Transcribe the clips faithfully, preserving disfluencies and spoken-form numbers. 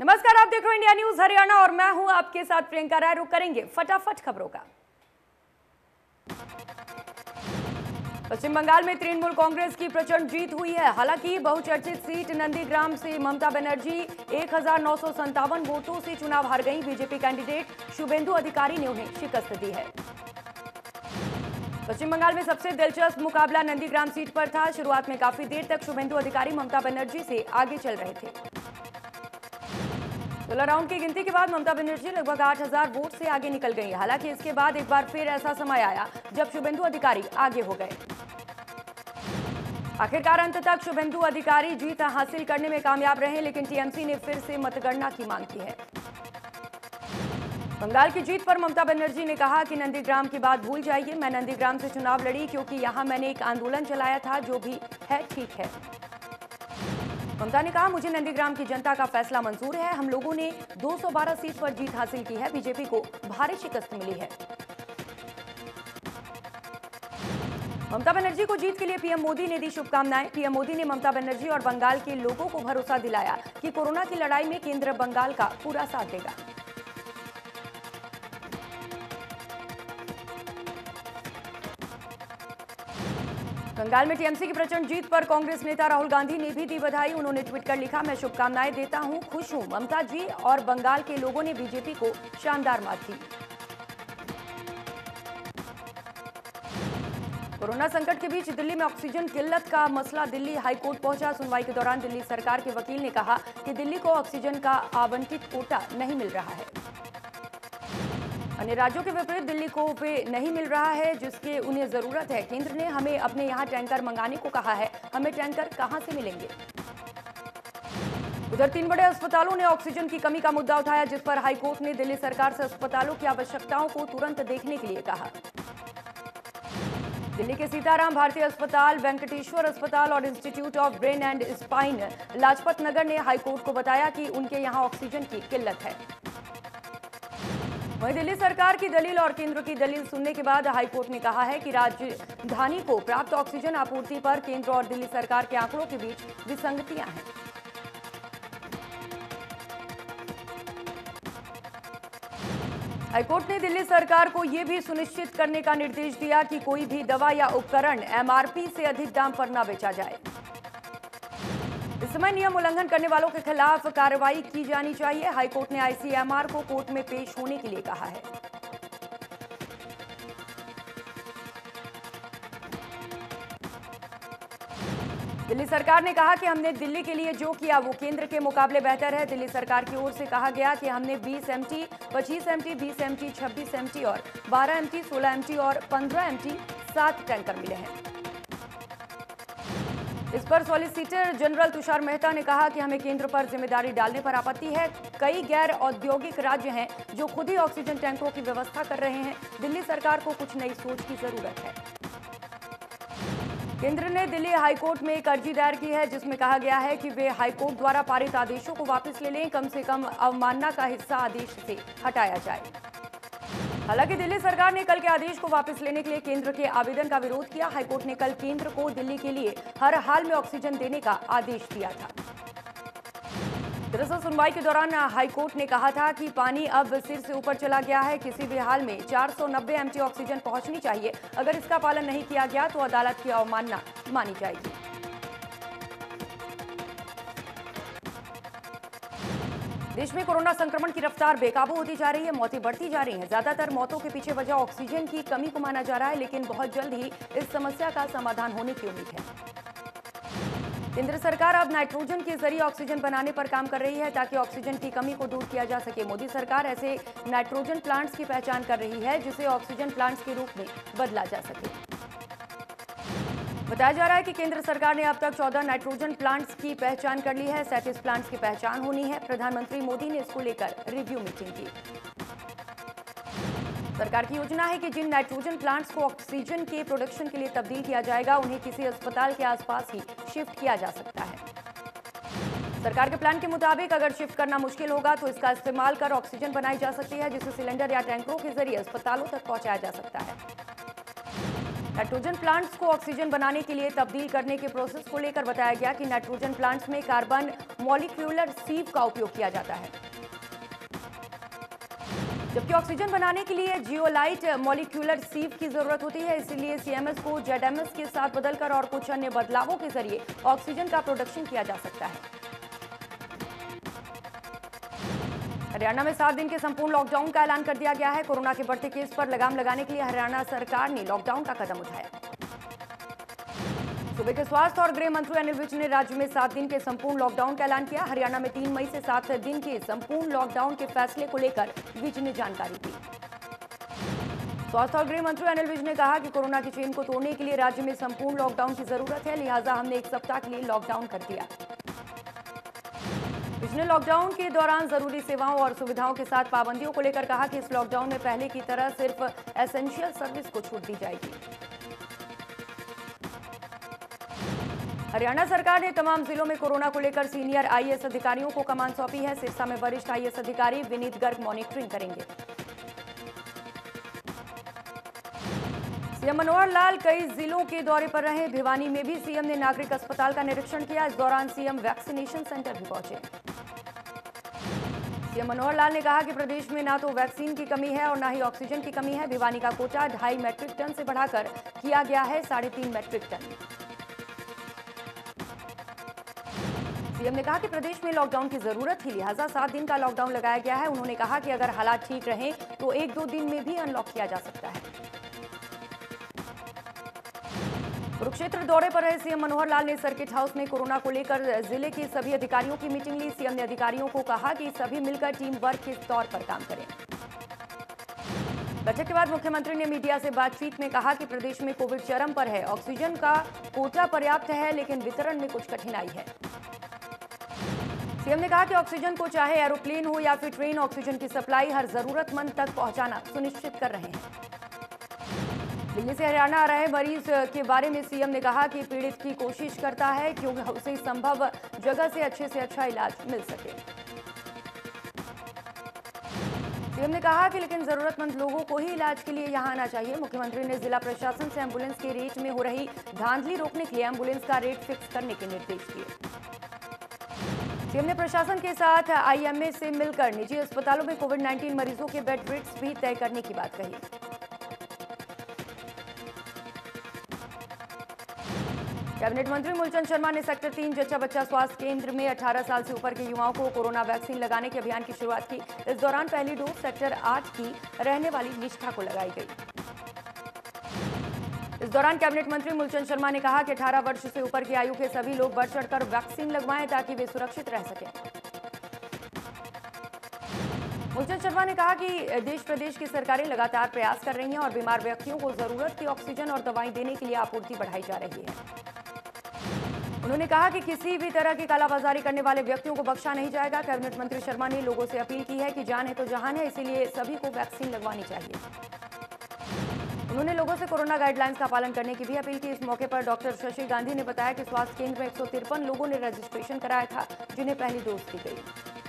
नमस्कार, आप देख रहे हो इंडिया न्यूज हरियाणा और मैं हूं आपके साथ प्रियंका राय। रुक करेंगे फटाफट खबरों का। पश्चिम बंगाल में तृणमूल कांग्रेस की प्रचंड जीत हुई है। हालांकि बहुचर्चित सीट नंदीग्राम से ममता बनर्जी एक हजार नौ सौ संतावन वोटों से चुनाव हार गई। बीजेपी कैंडिडेट शुभेंदु अधिकारी ने उन्हें शिकस्त दी है। पश्चिम बंगाल में सबसे दिलचस्प मुकाबला नंदीग्राम सीट पर था। शुरुआत में काफी देर तक शुभेंदु अधिकारी ममता बनर्जी से आगे चल रहे थे। सोलह राउंड की गिनती के बाद ममता बनर्जी लगभग आठ हजार वोट से आगे निकल गई। हालांकि इसके बाद एक बार फिर ऐसा समय आया जब शुभेंदु अधिकारी आगे हो गए। आखिरकार अंत तक शुभेंदु अधिकारी जीत हासिल करने में कामयाब रहे, लेकिन टीएमसी ने फिर से मतगणना की मांग की है। बंगाल की जीत पर ममता बनर्जी ने कहा कि नंदीग्राम की बात भूल जाइए। मैं नंदीग्राम से चुनाव लड़ी क्योंकि यहां मैंने एक आंदोलन चलाया था। जो भी है ठीक है। ममता ने कहा, मुझे नंदीग्राम की जनता का फैसला मंजूर है। हम लोगों ने दो सौ बारह सीट पर जीत हासिल की है। बीजेपी को भारी शिकस्त मिली है। ममता बनर्जी को जीत के लिए पीएम मोदी ने दी शुभकामनाएं। पीएम मोदी ने ममता बनर्जी और बंगाल के लोगों को भरोसा दिलाया कि कोरोना की लड़ाई में केंद्र बंगाल का पूरा साथ देगा। बंगाल में टीएमसी की प्रचंड जीत पर कांग्रेस नेता राहुल गांधी ने भी दी बधाई। उन्होंने ट्वीट कर लिखा, मैं शुभकामनाएं देता हूं, खुश हूं। ममता जी और बंगाल के लोगों ने बीजेपी को शानदार मात दी। कोरोना संकट के बीच दिल्ली में ऑक्सीजन किल्लत का मसला दिल्ली हाईकोर्ट पहुंचा। सुनवाई के दौरान दिल्ली सरकार के वकील ने कहा कि दिल्ली को ऑक्सीजन का आवंटित कोटा नहीं मिल रहा है। अन्य राज्यों के विपरीत दिल्ली को वे नहीं मिल रहा है जिसकी उन्हें जरूरत है। केंद्र ने हमें अपने यहां टैंकर मंगाने को कहा है। हमें टैंकर कहां से मिलेंगे? उधर तीन बड़े अस्पतालों ने ऑक्सीजन की कमी का मुद्दा उठाया, जिस पर हाईकोर्ट ने दिल्ली सरकार से अस्पतालों की आवश्यकताओं को तुरंत देखने के लिए कहा। दिल्ली के सीताराम भारतीय अस्पताल, वेंकटेश्वर अस्पताल और institute of brain and spine Lajpat Nagar ने हाईकोर्ट को बताया कि उनके यहां ऑक्सीजन की किल्लत है। वहीं दिल्ली सरकार की दलील और केंद्र की दलील सुनने के बाद हाईकोर्ट ने कहा है कि राजधानी को प्राप्त ऑक्सीजन आपूर्ति पर केंद्र और दिल्ली सरकार के आंकड़ों के बीच विसंगतियां हैं। हाईकोर्ट ने दिल्ली सरकार को यह भी सुनिश्चित करने का निर्देश दिया कि कोई भी दवा या उपकरण एमआरपी से अधिक दाम पर न बेचा जाए। इस समय नियम उल्लंघन करने वालों के खिलाफ कार्रवाई की जानी चाहिए। हाईकोर्ट ने आईसीएमआर को कोर्ट में पेश होने के लिए कहा है। दिल्ली सरकार ने कहा कि हमने दिल्ली के लिए जो किया वो केंद्र के मुकाबले बेहतर है। दिल्ली सरकार की ओर से कहा गया कि हमने बीस एमटी, पच्चीस एमटी, बीस एमटी, छब्बीस एमटी और बारह एमटी, सोलह एमटी और पंद्रह एमटी सात टैंकर मिले हैं। इस पर सॉलिसिटर जनरल तुषार मेहता ने कहा कि हमें केंद्र पर जिम्मेदारी डालने पर आपत्ति है। कई गैर औद्योगिक राज्य हैं जो खुद ही ऑक्सीजन टैंकरों की व्यवस्था कर रहे हैं। दिल्ली सरकार को कुछ नई सोच की जरूरत है। केंद्र ने दिल्ली हाईकोर्ट में एक अर्जी दायर की है जिसमें कहा गया है कि वे हाईकोर्ट द्वारा पारित आदेशों को वापस ले लें। कम से कम अवमानना का हिस्सा आदेश से हटाया जाए। हालांकि दिल्ली सरकार ने कल के आदेश को वापस लेने के लिए केंद्र के आवेदन का विरोध किया। हाईकोर्ट ने कल केंद्र को दिल्ली के लिए हर हाल में ऑक्सीजन देने का आदेश दिया था। दरअसल सुनवाई के दौरान हाईकोर्ट ने कहा था कि पानी अब सिर से ऊपर चला गया है। किसी भी हाल में चार सौ नब्बे एमटी ऑक्सीजन पहुंचनी चाहिए। अगर इसका पालन नहीं किया गया तो अदालत की अवमानना मानी जाएगी। देश में कोरोना संक्रमण की रफ्तार बेकाबू होती जा रही है। मौतें बढ़ती जा रही हैं। ज्यादातर मौतों के पीछे वजह ऑक्सीजन की कमी को माना जा रहा है, लेकिन बहुत जल्द ही इस समस्या का समाधान होने की उम्मीद है। केंद्र सरकार अब नाइट्रोजन के जरिए ऑक्सीजन बनाने पर काम कर रही है ताकि ऑक्सीजन की कमी को दूर किया जा सके। मोदी सरकार ऐसे नाइट्रोजन प्लांट्स की पहचान कर रही है जिसे ऑक्सीजन प्लांट्स के रूप में बदला जा सके। बताया जा रहा है कि केंद्र सरकार ने अब तक चौदह नाइट्रोजन प्लांट्स की पहचान कर ली है। सैंतीस प्लांट्स की पहचान होनी है। प्रधानमंत्री मोदी ने इसको लेकर रिव्यू मीटिंग की। सरकार की योजना है कि जिन नाइट्रोजन प्लांट्स को ऑक्सीजन के प्रोडक्शन के लिए तब्दील किया जाएगा उन्हें किसी अस्पताल के आसपास ही शिफ्ट किया जा सकता है। सरकार के प्लान के मुताबिक अगर शिफ्ट करना मुश्किल होगा तो इसका इस्तेमाल कर ऑक्सीजन बनाई जा सकती है, जिसे सिलेंडर या टैंकरों के जरिए अस्पतालों तक पहुंचाया जा सकता है। नाइट्रोजन प्लांट्स को ऑक्सीजन बनाने के लिए तब्दील करने के प्रोसेस को लेकर बताया गया कि नाइट्रोजन प्लांट्स में कार्बन मॉलिक्यूलर सीव का उपयोग किया जाता है, जबकि ऑक्सीजन बनाने के लिए जियोलाइट मॉलिक्यूलर सीव की जरूरत होती है। इसलिए सीएमएस को जेडएमएस के साथ बदलकर और कुछ अन्य बदलावों के जरिए ऑक्सीजन का प्रोडक्शन किया जा सकता है। हरियाणा में सात दिन के संपूर्ण लॉकडाउन का ऐलान कर दिया गया है। कोरोना के बढ़ते केस पर लगाम लगाने के लिए हरियाणा सरकार ने लॉकडाउन का कदम उठाया। सूबे के स्वास्थ्य और गृह मंत्री अनिल विज ने राज्य में सात दिन के संपूर्ण लॉकडाउन का ऐलान किया। हरियाणा में तीन मई से सात दिन के संपूर्ण लॉकडाउन के फैसले को लेकर विज ने जानकारी दी। स्वास्थ्य और गृह मंत्री अनिल विज ने कहा कि कोरोना की चेन को तोड़ने के लिए राज्य में संपूर्ण लॉकडाउन की जरूरत है, लिहाजा हमने एक सप्ताह के लिए लॉकडाउन कर दिया। विज ने लॉकडाउन के दौरान जरूरी सेवाओं और सुविधाओं के साथ पाबंदियों को लेकर कहा कि इस लॉकडाउन में पहले की तरह सिर्फ एसेंशियल सर्विस को छूट दी जाएगी। हरियाणा सरकार ने तमाम जिलों में कोरोना को लेकर सीनियर आईएएस अधिकारियों को कमान सौंपी है। सिरसा में वरिष्ठ आईएएस अधिकारी विनीत गर्ग मॉनिटरिंग करेंगे। सीएम मनोहर लाल कई जिलों के दौरे पर रहे। भिवानी में भी सीएम ने नागरिक अस्पताल का निरीक्षण किया। इस दौरान सीएम वैक्सीनेशन सेंटर भी पहुंचे। सीएम मनोहर लाल ने कहा कि प्रदेश में ना तो वैक्सीन की कमी है और ना ही ऑक्सीजन की कमी है। भिवानी का कोटा ढाई मैट्रिक टन से बढ़ाकर किया गया है साढ़े तीन मैट्रिक टन। सीएम ने कहा कि प्रदेश में लॉकडाउन की जरूरत थी, लिहाजा सात दिन का लॉकडाउन लगाया गया है। उन्होंने कहा कि अगर हालात ठीक रहें तो एक दो दिन में भी अनलॉक किया जा सकता है। कुरुक्षेत्र दौरे पर रहे सीएम मनोहर लाल ने सर्किट हाउस में कोरोना को लेकर जिले के सभी अधिकारियों की मीटिंग ली। सीएम ने अधिकारियों को कहा कि सभी मिलकर टीम वर्क के तौर पर काम करें। बैठक के बाद मुख्यमंत्री ने मीडिया से बातचीत में कहा कि प्रदेश में कोविड चरम पर है। ऑक्सीजन का कोटा पर्याप्त है, लेकिन वितरण में कुछ कठिनाई है। सीएम ने कहा कि ऑक्सीजन को चाहे एरोप्लेन हो या फिर ट्रेन, ऑक्सीजन की सप्लाई हर जरूरतमंद तक पहुंचाना सुनिश्चित कर रहे हैं। दिल्ली से हरियाणा आ रहे मरीज के बारे में सीएम ने कहा कि पीड़ित की कोशिश करता है क्योंकि उसे संभव जगह से अच्छे से अच्छा इलाज मिल सके। सीएम ने कहा कि लेकिन जरूरतमंद लोगों को ही इलाज के लिए यहां आना चाहिए। मुख्यमंत्री ने जिला प्रशासन से एम्बुलेंस के रेट में हो रही धांधली रोकने के लिए एम्बुलेंस का रेट फिक्स करने के निर्देश दिए। सीएम ने प्रशासन के साथ आईएमए से मिलकर निजी अस्पतालों में कोविड उन्नीस मरीजों के बेड रेट्स भी तय करने की बात कही। कैबिनेट मंत्री मूलचंद शर्मा ने सेक्टर तीन जच्चा बच्चा स्वास्थ्य केंद्र में अठारह साल से ऊपर के युवाओं को कोरोना वैक्सीन लगाने के अभियान की शुरुआत की। इस दौरान पहली डोज सेक्टर आठ की रहने वाली निष्ठा को लगाई गई। इस दौरान कैबिनेट मंत्री मूलचंद शर्मा ने कहा कि अठारह वर्ष से ऊपर की आयु के सभी लोग बढ़ चढ़कर वैक्सीन लगवाएं ताकि वे सुरक्षित रह सकें। मूलचंद शर्मा ने कहा कि देश प्रदेश की सरकारें लगातार प्रयास कर रही हैं और बीमार व्यक्तियों को जरूरत की ऑक्सीजन और दवाएं देने के लिए आपूर्ति बढ़ाई जा रही है। उन्होंने कहा कि किसी भी तरह की कालाबाजारी करने वाले व्यक्तियों को बख्शा नहीं जाएगा। कैबिनेट मंत्री शर्मा ने लोगों से अपील की है कि जान है तो जहान है, इसीलिए सभी को वैक्सीन लगवानी चाहिए। उन्होंने लोगों से कोरोना गाइडलाइंस का पालन करने की भी अपील की। इस मौके पर डॉक्टर शशि गांधी ने बताया कि स्वास्थ्य केंद्र में एक सौ तिरपन लोगों ने रजिस्ट्रेशन कराया था, जिन्हें पहली डोज दी गई।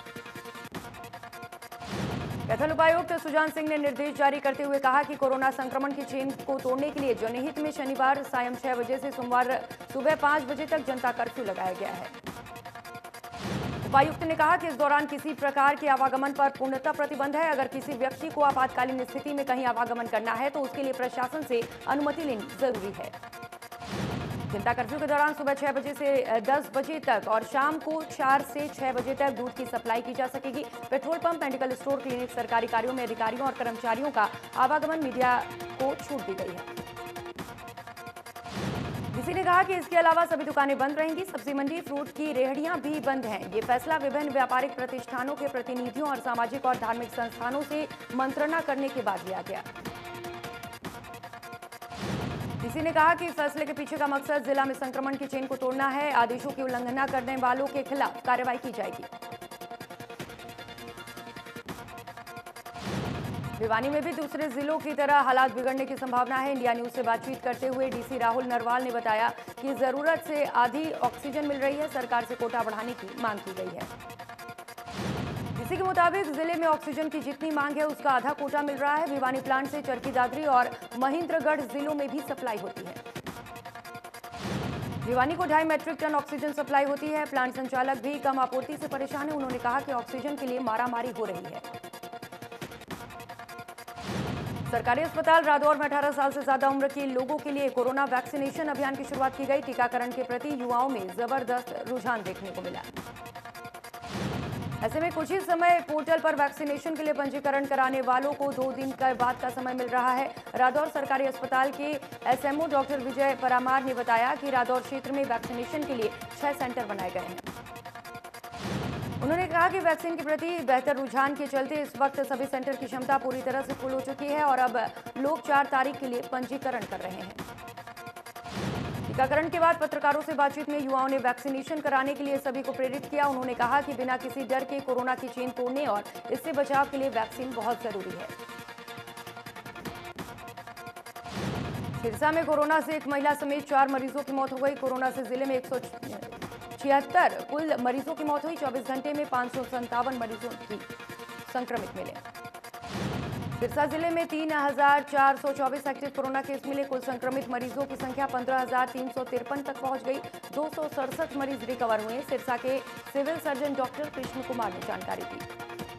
कैथल उपायुक्त सुजान सिंह ने निर्देश जारी करते हुए कहा कि कोरोना संक्रमण की चेन को तोड़ने के लिए जनहित में शनिवार सायं छह बजे से सोमवार सुबह पांच बजे तक जनता कर्फ्यू लगाया गया है। उपायुक्त ने कहा कि इस दौरान किसी प्रकार के आवागमन पर पूर्णतः प्रतिबंध है। अगर किसी व्यक्ति को आपातकालीन स्थिति में कहीं आवागमन करना है तो उसके लिए प्रशासन से अनुमति लेनी जरूरी है। जनता कर्फ्यू के दौरान सुबह छह बजे से दस बजे तक और शाम को चार से छह बजे तक दूध की सप्लाई की जा सकेगी। Petrol pump, medical store, clinic, सरकारी कार्यों में अधिकारियों और कर्मचारियों का आवागमन मीडिया को छूट दी गई है। डीसी ने कहा कि इसके अलावा सभी दुकानें बंद रहेंगी। सब्जी मंडी, फ्रूट की रेहड़ियां भी बंद हैं। ये फैसला विभिन्न व्यापारिक प्रतिष्ठानों के प्रतिनिधियों और सामाजिक और धार्मिक संस्थानों से मंत्रणा करने के बाद लिया गया। डीसी ने कहा कि फैसले के पीछे का मकसद जिला में संक्रमण की चेन को तोड़ना है। आदेशों की उल्लंघना करने वालों के खिलाफ कार्रवाई की जाएगी। भिवानी में भी दूसरे जिलों की तरह हालात बिगड़ने की संभावना है। इंडिया न्यूज से बातचीत करते हुए डीसी राहुल नरवाल ने बताया कि जरूरत से आधी ऑक्सीजन मिल रही है। सरकार से कोटा बढ़ाने की मांग की गई है। इसी के मुताबिक जिले में ऑक्सीजन की जितनी मांग है उसका आधा कोटा मिल रहा है। भिवानी प्लांट से चरखी दादरी और महेंद्रगढ़ जिलों में भी सप्लाई होती है। भिवानी को ढाई मैट्रिक टन ऑक्सीजन सप्लाई होती है। प्लांट संचालक भी कम आपूर्ति से परेशान है। उन्होंने कहा कि ऑक्सीजन के लिए मारामारी हो रही है। सरकारी अस्पताल रादौर में अठारह साल से ज्यादा उम्र के लोगों के लिए कोरोना वैक्सीनेशन अभियान की शुरुआत की गई। टीकाकरण के प्रति युवाओं में जबरदस्त रुझान देखने को मिला। ऐसे में कुछ ही समय पोर्टल पर वैक्सीनेशन के लिए पंजीकरण कराने वालों को दो दिन का बाद का समय मिल रहा है। रादौर सरकारी अस्पताल के एसएमओ डॉक्टर विजय परामार ने बताया कि रादौर क्षेत्र में वैक्सीनेशन के लिए छह सेंटर बनाए गए हैं। उन्होंने कहा कि वैक्सीन के प्रति बेहतर रुझान के चलते इस वक्त सभी सेंटर की क्षमता पूरी तरह से फुल हो चुकी है और अब लोग चार तारीख के लिए पंजीकरण कर रहे हैं। टीकाकरण के बाद पत्रकारों से बातचीत में युवाओं ने वैक्सीनेशन कराने के लिए सभी को प्रेरित किया। उन्होंने कहा कि बिना किसी डर के कोरोना की चेन तोड़ने और इससे बचाव के लिए वैक्सीन बहुत जरूरी है। सिरसा में कोरोना से एक महिला समेत चार मरीजों की मौत हो गई। कोरोना से जिले में एक सौ छिहत्तर कुल मरीजों की मौत हुई। चौबीस घंटे में पांच सौ संतावन मरीजों की संक्रमित मिले। सिरसा जिले में तीन हजार चार सौ चौबीस एक्टिव कोरोना केस मिले। कुल संक्रमित मरीजों की संख्या पंद्रह हजार तीन सौ तिरपन तक पहुंच गई। दो सौ सड़सठ मरीज रिकवर हुए। सिरसा के civil surgeon doctor Krishan Kumar ने जानकारी दी।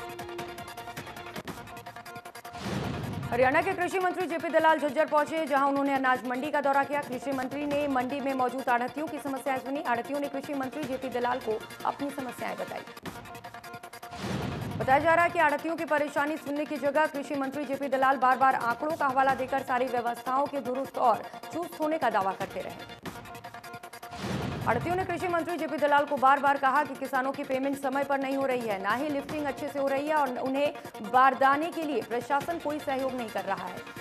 हरियाणा के कृषि मंत्री जेपी दलाल झज्जर पहुंचे, जहां उन्होंने अनाज मंडी का दौरा किया। कृषि मंत्री ने मंडी में मौजूद आढ़तियों की समस्याएं सुनी। आढ़तियों ने कृषि मंत्री जेपी दलाल को अपनी समस्याएं बताई। बताया जा रहा है कि आढ़तियों की परेशानी सुनने की जगह कृषि मंत्री जेपी दलाल बार बार आंकड़ों का हवाला देकर सारी व्यवस्थाओं के दुरुस्त और चुस्त होने का दावा करते रहे। आढ़तियों ने कृषि मंत्री जेपी दलाल को बार बार कहा कि किसानों की पेमेंट समय पर नहीं हो रही है, ना ही लिफ्टिंग अच्छे से हो रही है और उन्हें बारदाने के लिए प्रशासन कोई सहयोग नहीं कर रहा है।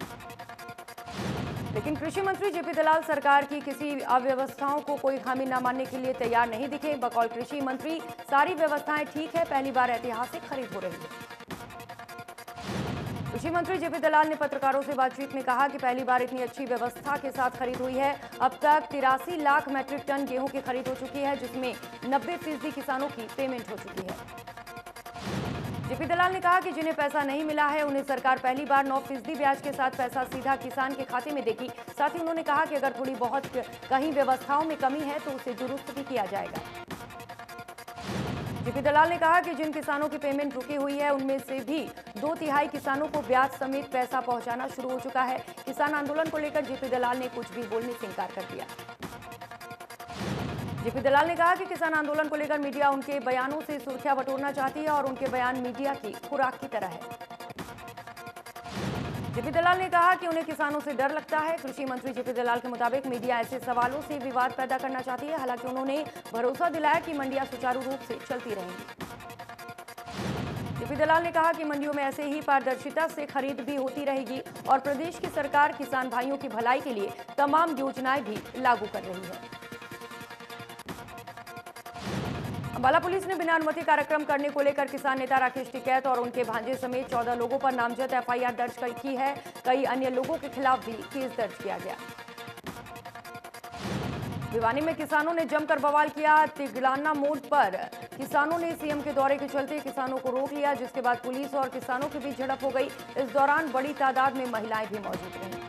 लेकिन कृषि मंत्री जेपी दलाल सरकार की किसी अव्यवस्थाओं को कोई खामी न मानने के लिए तैयार नहीं दिखे। बकौल कृषि मंत्री सारी व्यवस्थाएं ठीक है, पहली बार ऐतिहासिक खरीद हो रही है। कृषि मंत्री जेपी दलाल ने पत्रकारों से बातचीत में कहा कि पहली बार इतनी अच्छी व्यवस्था के साथ खरीद हुई है। अब तक तिरासी लाख मैट्रिक टन गेहूं की खरीद हो चुकी है, जिसमें नब्बे फीसदी किसानों की पेमेंट हो चुकी है। जेपी दलाल ने कहा कि जिन्हें पैसा नहीं मिला है उन्हें सरकार पहली बार नौ फीसदी ब्याज के साथ पैसा सीधा किसान के खाते में देगी। साथ ही उन्होंने कहा कि अगर थोड़ी बहुत कहीं व्यवस्थाओं में कमी है तो उसे दुरुस्त भी किया जाएगा। जेपी दलाल ने कहा कि जिन किसानों की पेमेंट रुकी हुई है उनमें से भी दो तिहाई किसानों को ब्याज समेत पैसा पहुंचाना शुरू हो चुका है। किसान आंदोलन को लेकर जेपी दलाल ने कुछ भी बोलने से इंकार कर दिया। जेपी दलाल ने कहा कि किसान आंदोलन को लेकर मीडिया उनके बयानों से सुर्खियां बटोरना चाहती है और उनके बयान मीडिया की खुराक की तरह है। जेपी दलाल ने कहा कि उन्हें किसानों से डर लगता है। कृषि मंत्री जेपी दलाल के मुताबिक मीडिया ऐसे सवालों से विवाद पैदा करना चाहती है। हालांकि उन्होंने भरोसा दिलाया कि मंडियां सुचारू रूप से चलती रहेंगी। जेपी दलाल ने कहा कि मंडियों में ऐसे ही पारदर्शिता से खरीद भी होती रहेगी और प्रदेश की सरकार किसान भाइयों की भलाई के लिए तमाम योजनाएं भी लागू कर रही है। अंबाला पुलिस ने बिना अनुमति कार्यक्रम करने को लेकर किसान नेता राकेश टिकैत और उनके भांजे समेत चौदह लोगों पर नामजद एफआईआर दर्ज की है। कई अन्य लोगों के खिलाफ भी केस दर्ज किया गया। भिवानी में किसानों ने जमकर बवाल किया। तिगड़ाना मोड़ पर किसानों ने सीएम के दौरे के चलते किसानों को रोक लिया, जिसके बाद पुलिस और किसानों के बीच झड़प हो गई। इस दौरान बड़ी तादाद में महिलाएं भी मौजूद रहीं।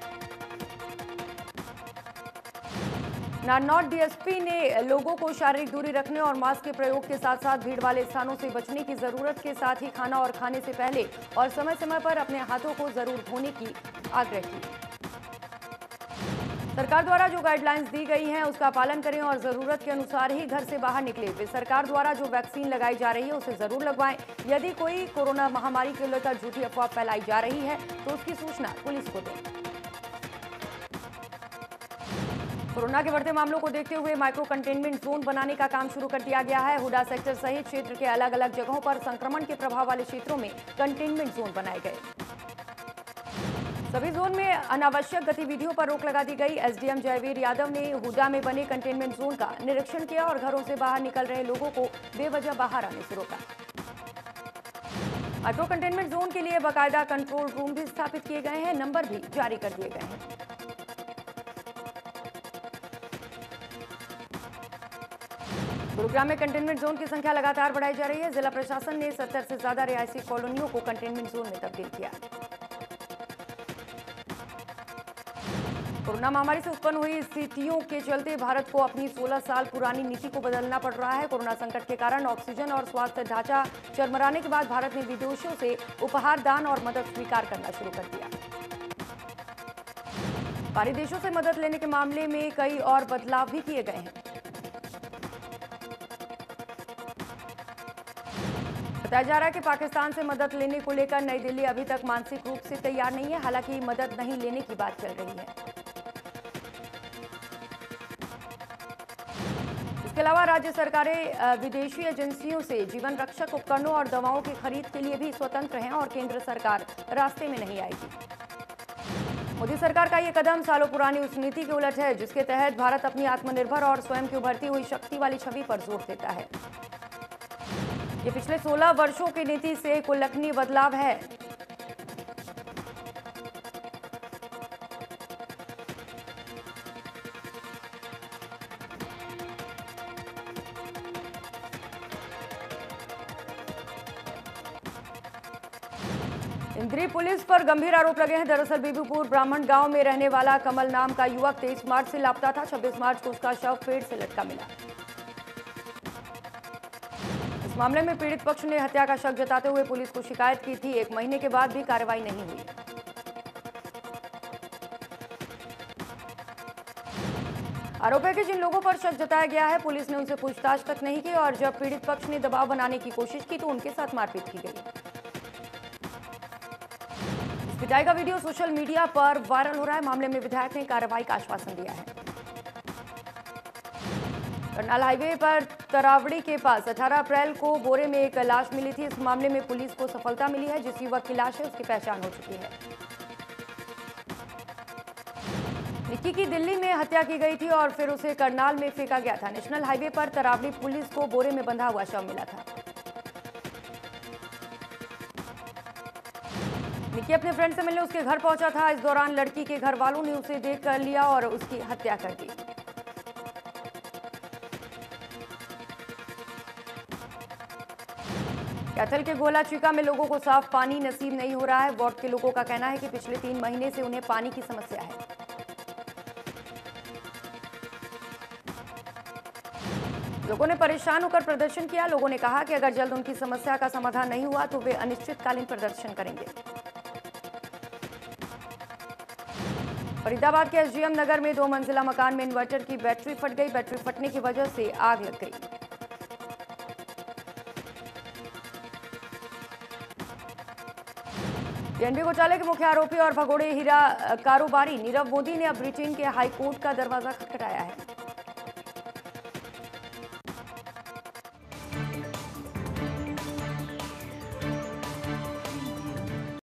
नारनौल डीएसपी ने लोगों को शारीरिक दूरी रखने और मास्क के प्रयोग के साथ साथ भीड़ वाले स्थानों से बचने की जरूरत के साथ ही खाना और खाने से पहले और समय समय पर अपने हाथों को जरूर धोने की आग्रह की। सरकार द्वारा जो गाइडलाइंस दी गई हैं उसका पालन करें और जरूरत के अनुसार ही घर से बाहर निकले। वे सरकार द्वारा जो वैक्सीन लगाई जा रही है उसे जरूर लगवाएं। यदि कोई कोरोना महामारी को लेकर झूठी अफवाह फैलाई जा रही है तो उसकी सूचना पुलिस को दें। कोरोना के बढ़ते मामलों को देखते हुए माइक्रो कंटेनमेंट जोन बनाने का काम शुरू कर दिया गया है। हुडा सेक्टर सहित क्षेत्र के अलग अलग जगहों पर संक्रमण के प्रभाव वाले क्षेत्रों में कंटेनमेंट जोन बनाए गए। सभी जोन में अनावश्यक गतिविधियों पर रोक लगा दी गई। एसडीएम जयवीर यादव ने हुडा में बने कंटेनमेंट जोन का निरीक्षण किया और घरों से बाहर निकल रहे लोगों को बेवजह बाहर आने से रोका। माइक्रो कंटेनमेंट जोन के लिए बाकायदा कंट्रोल रूम भी स्थापित किए गए हैं, नंबर भी जारी कर दिए गए हैं। गुरुग्राम में कंटेनमेंट जोन की संख्या लगातार बढ़ाई जा रही है। जिला प्रशासन ने सत्तर से ज्यादा रिहायशी कॉलोनियों को कंटेनमेंट जोन में तब्दील किया। कोरोना महामारी से उत्पन्न हुई स्थितियों के चलते भारत को अपनी सोलह साल पुरानी नीति को बदलना पड़ रहा है। कोरोना संकट के कारण ऑक्सीजन और स्वास्थ्य ढांचा चरमराने के बाद भारत ने विदेशों से उपहार, दान और मदद स्वीकार करना शुरू कर दिया। बाहरी देशों से मदद लेने के मामले में कई और बदलाव भी किए गए हैं। बताया जा रहा है कि पाकिस्तान से मदद लेने को लेकर नई दिल्ली अभी तक मानसिक रूप से तैयार नहीं है। हालांकि मदद नहीं लेने की बात चल रही है। इसके अलावा राज्य सरकारें विदेशी एजेंसियों से जीवन रक्षक उपकरणों और दवाओं की खरीद के लिए भी स्वतंत्र हैं और केंद्र सरकार रास्ते में नहीं आएगी। मोदी सरकार का ये कदम सालों पुरानी उस नीति के उलट है जिसके तहत भारत अपनी आत्मनिर्भर और स्वयं की उभरती हुई शक्ति वाली छवि पर जोर देता है। ये पिछले सोलह वर्षों की नीति से एक उल्लेखनीय बदलाव है। इंद्री पुलिस पर गंभीर आरोप लगे हैं। दरअसल बीबीपुर ब्राह्मण गांव में रहने वाला कमल नाम का युवक तेईस मार्च से लापता था। छब्बीस मार्च को उसका शव पेड़ से लटका मिला। इस मामले में पीड़ित पक्ष ने हत्या का शक जताते हुए पुलिस को शिकायत की थी। एक महीने के बाद भी कार्रवाई नहीं हुई। आरोप है कि जिन लोगों पर शक जताया गया है पुलिस ने उनसे पूछताछ तक नहीं की और जब पीड़ित पक्ष ने दबाव बनाने की कोशिश की तो उनके साथ मारपीट की गई। इस पिटाई का वीडियो सोशल मीडिया पर वायरल हो रहा है। मामले में विधायक ने कार्रवाई का आश्वासन दिया है। करनाल हाईवे पर तरावड़ी के पास अठारह अप्रैल को बोरे में एक लाश मिली थी। इस मामले में पुलिस को सफलता मिली है। जिस युवक की लाश है उसकी पहचान हो चुकी है। निक्की की दिल्ली में हत्या की गई थी और फिर उसे करनाल में फेंका गया था। नेशनल हाईवे पर तरावड़ी पुलिस को बोरे में बंधा हुआ शव मिला था। निक्की अपने फ्रेंड से मिलने उसके घर पहुंचा था। इस दौरान लड़की के घर वालों ने उसे देख कर लिया और उसकी हत्या कर दी। कैथल के गोला चिका में लोगों को साफ पानी नसीब नहीं हो रहा है। वार्ड के लोगों का कहना है कि पिछले तीन महीने से उन्हें पानी की समस्या है। लोगों ने परेशान होकर प्रदर्शन किया। लोगों ने कहा कि अगर जल्द उनकी समस्या का समाधान नहीं हुआ तो वे अनिश्चितकालीन प्रदर्शन करेंगे। फरीदाबाद के एसडीएम नगर में दो मंजिला मकान में इन्वर्टर की बैटरी फट गई। बैटरी फटने की वजह से आग लग गई। पीएनबी घोटाले के मुख्य आरोपी और भगोड़े हीरा कारोबारी नीरव मोदी ने अब ब्रिटेन के हाईकोर्ट का दरवाजा खटखटाया है।